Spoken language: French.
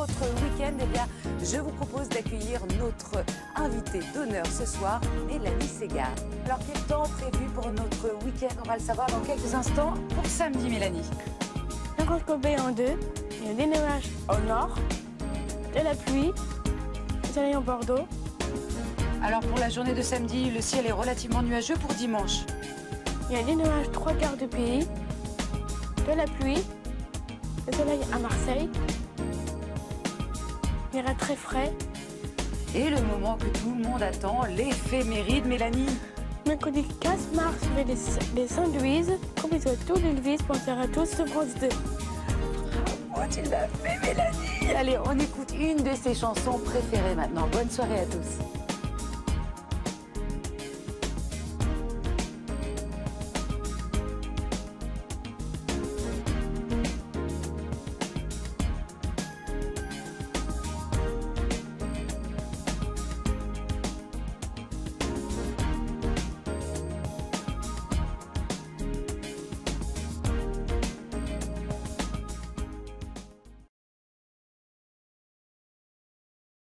votre week-end, eh bien, je vous propose d'accueillir notre invitée d'honneur ce soir, Mélanie Ségard. Alors, quel temps prévu pour notre week-end? On va le savoir dans quelques instants. Pour samedi, Mélanie. Coupé en deux, il y a des nuages au nord, de la pluie, le soleil en Bordeaux. Alors, pour la journée de samedi, le ciel est relativement nuageux. Pour dimanche, Il y a des nuages trois quarts du pays, de la pluie, le soleil à Marseille. Il ira très frais. et le moment que tout le monde attend, l'éphéméride, Mélanie. Mercredi 15 mars, je vais les Saint-Louise, complètement tous les Louise, pensez à tous de France 2. Oh, tu l'as fait, Mélanie. Allez, on écoute une de ses chansons préférées maintenant. Bonne soirée à tous.